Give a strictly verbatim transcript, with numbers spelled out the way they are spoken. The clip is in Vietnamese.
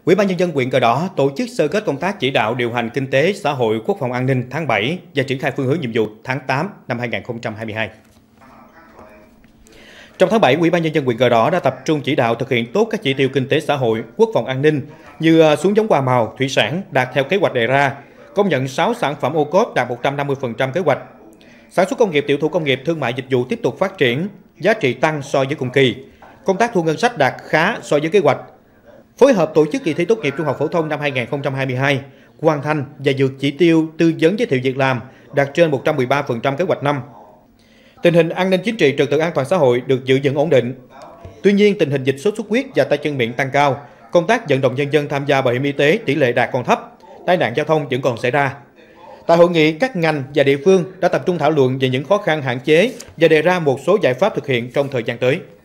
Ủy ban Nhân dân huyện Cờ Đỏ tổ chức sơ kết công tác chỉ đạo điều hành kinh tế, xã hội, quốc phòng an ninh tháng bảy và triển khai phương hướng nhiệm vụ tháng tám năm hai nghìn không trăm hai mươi hai. Trong tháng bảy, Ủy ban Nhân dân huyện Cờ Đỏ đã tập trung chỉ đạo thực hiện tốt các chỉ tiêu kinh tế xã hội, quốc phòng an ninh như xuống giống hoa màu, thủy sản đạt theo kế hoạch đề ra, công nhận sáu sản phẩm ô cốp đạt một trăm năm mươi phần trăm kế hoạch. Sản xuất công nghiệp, tiểu thủ công nghiệp, thương mại dịch vụ tiếp tục phát triển, giá trị tăng so với cùng kỳ. Công tác thu ngân sách đạt khá so với kế hoạch. Phối hợp tổ chức kỳ thi tốt nghiệp trung học phổ thông năm hai nghìn không trăm hai mươi hai, hoàn thành và vượt chỉ tiêu tư vấn giới thiệu việc làm đạt trên một trăm mười ba phần trăm kế hoạch năm. Tình hình an ninh chính trị, trật tự an toàn xã hội được giữ vững ổn định. Tuy nhiên, tình hình dịch sốt xuất huyết và tay chân miệng tăng cao, công tác vận động nhân dân tham gia bảo hiểm y tế tỷ lệ đạt còn thấp, tai nạn giao thông vẫn còn xảy ra. Tại hội nghị, các ngành và địa phương đã tập trung thảo luận về những khó khăn hạn chế và đề ra một số giải pháp thực hiện trong thời gian tới.